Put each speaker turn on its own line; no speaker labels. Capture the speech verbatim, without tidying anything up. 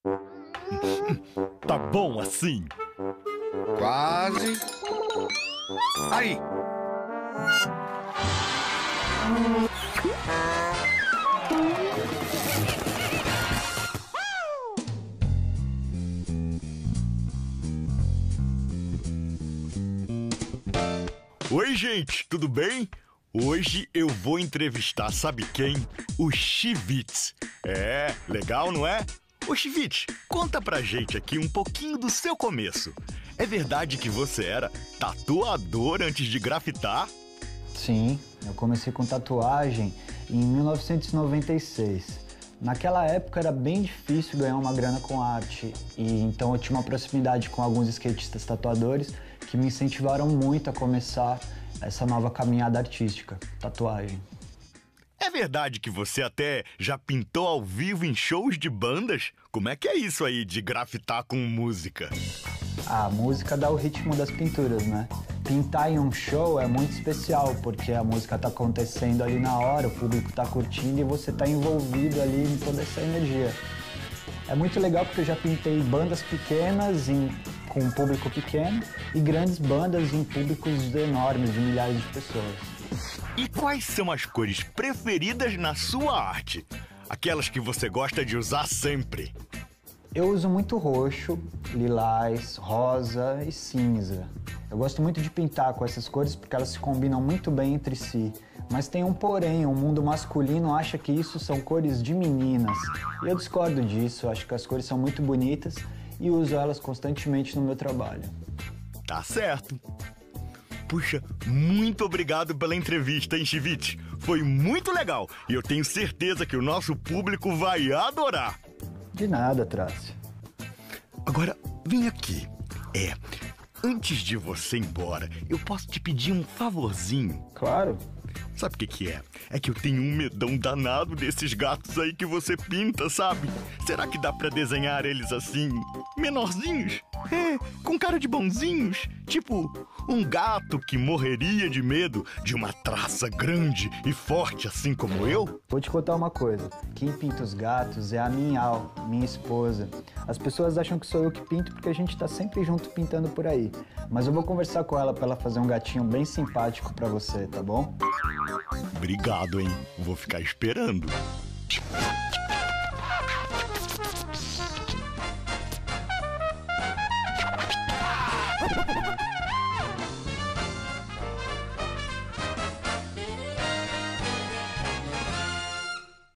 Tá bom assim?
Quase. Aí!
Oi, gente, tudo bem? Hoje eu vou entrevistar, sabe quem? O Chivits. É, legal, não é? Ô Chivits, conta pra gente aqui um pouquinho do seu começo. É verdade que você era tatuador antes de grafitar?
Sim, eu comecei com tatuagem em mil novecentos e noventa e seis. Naquela época era bem difícil ganhar uma grana com arte, e então eu tinha uma proximidade com alguns skatistas tatuadores que me incentivaram muito a começar essa nova caminhada artística, tatuagem.
É verdade que você até já pintou ao vivo em shows de bandas? Como é que é isso aí de grafitar com música?
A música dá o ritmo das pinturas, né? Pintar em um show é muito especial, porque a música tá acontecendo ali na hora, o público tá curtindo e você tá envolvido ali em toda essa energia. É muito legal porque eu já pintei bandas pequenas em, com um público pequeno e grandes bandas em públicos enormes, de milhares de pessoas.
E quais são as cores preferidas na sua arte? Aquelas que você gosta de usar sempre?
Eu uso muito roxo, lilás, rosa e cinza. Eu gosto muito de pintar com essas cores porque elas se combinam muito bem entre si. Mas tem um porém, o mundo masculino acha que isso são cores de meninas. E eu discordo disso, eu acho que as cores são muito bonitas e uso elas constantemente no meu trabalho.
Tá certo. Puxa, muito obrigado pela entrevista, hein, Chivits? Foi muito legal e eu tenho certeza que o nosso público vai adorar.
De nada, Trácio.
Agora, vem aqui. É, antes de você ir embora, eu posso te pedir um favorzinho?
Claro.
Sabe o que que é? É que eu tenho um medão danado desses gatos aí que você pinta, sabe? Será que dá pra desenhar eles assim, menorzinhos? É, com cara de bonzinhos? Tipo, um gato que morreria de medo de uma traça grande e forte assim como eu?
Vou te contar uma coisa. Quem pinta os gatos é a Minhal, minha esposa. As pessoas acham que sou eu que pinto porque a gente tá sempre junto pintando por aí. Mas eu vou conversar com ela pra ela fazer um gatinho bem simpático pra você, tá bom?
Obrigado, hein? Vou ficar esperando.